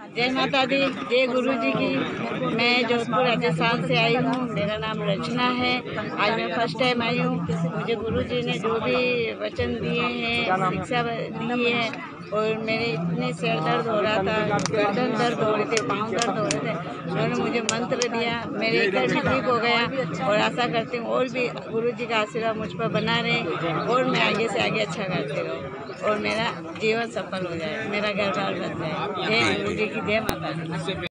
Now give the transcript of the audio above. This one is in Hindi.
जय माता दी, जय गुरु जी की। मैं जोधपुर राजस्थान से आई हूँ। मेरा नाम रचना है। आज मैं फर्स्ट टाइम आई हूँ। मुझे गुरु जी ने जो भी वचन दिए हैं, शिक्षा दी है, और मेरे इतने सिर दर्द हो रहा था, गर्दन दर्द हो रहे थे, पाँव दर्द हो रहे थे, उन्होंने मुझे मंत्र दिया, मेरे घर भी ठीक हो गया। और आशा करती हूँ और भी गुरु जी का आशीर्वाद मुझ पर बना रहे और मैं आगे से आगे अच्छा करती रहूँ और मेरा जीवन सफल हो जाए, मेरा घर बार बन जाए। जय गुरु जी की, जय माता दी।